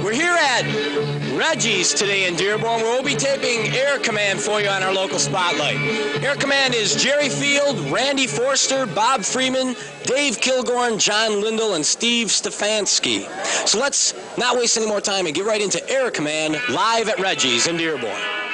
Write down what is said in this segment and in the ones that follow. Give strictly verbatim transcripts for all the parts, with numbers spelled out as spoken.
We're here at Reggie's today in Dearborn, where we'll be taping Air Command for you on our local spotlight. Air Command is Jerry Field, Randy Forster, Bob Freeman, Dave Kilgore, John Lindell, and Steve Stefanski. So let's not waste any more time and get right into Air Command live at Reggie's in Dearborn.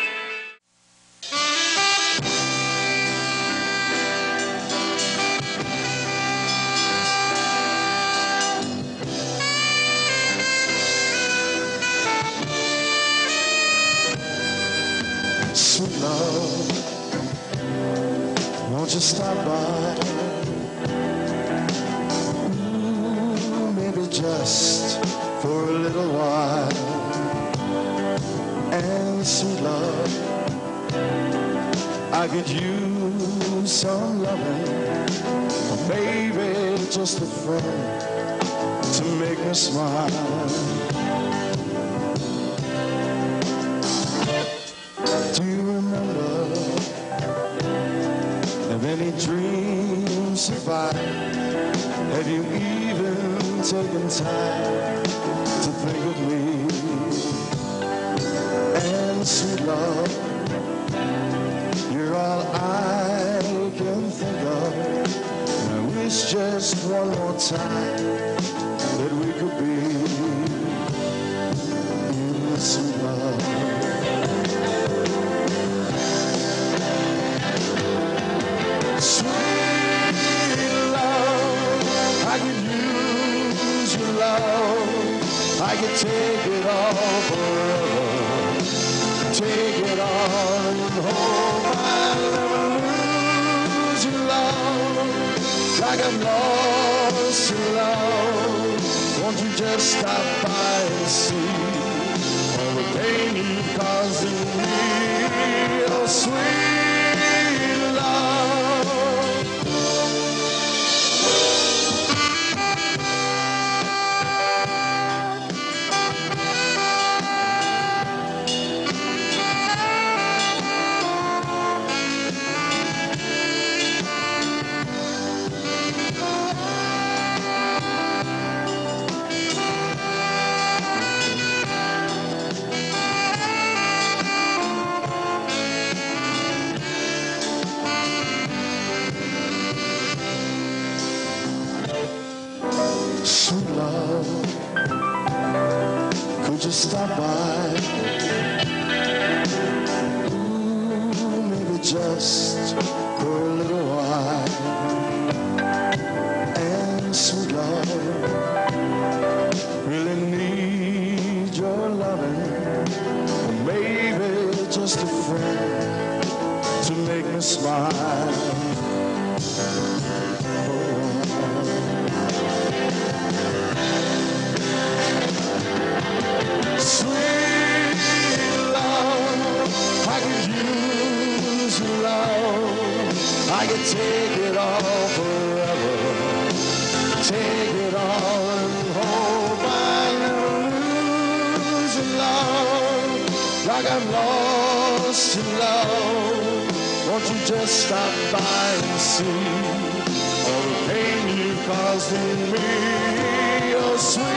Sweet love, won't you stop by? Ooh, maybe just for a little while. And sweet love, I could use some loving, baby, just a friend to make me smile. Do you remember, have any dreams survived? Have you even taken time to think of me? And sweet love, you're all I can think of. And I wish just one more time that we could be in sweet love. Sweet love, I could use your love. I could take it all forever. Take it all and hope I'll never lose your love. Like I'm lost in love. Won't you just stop by and see all the pain you've caused in me? Oh, sweet love. Sweet love, could you stop by? Ooh, maybe just for a little while. And sweet love, really need your loving. Maybe just a friend to make me smile. Sweet love, I could use your love. I could take it all forever. Take it all and hope I never lose your love. Like I'm lost in love. Won't you just stop by and see all the pain you caused in me? Oh, sweet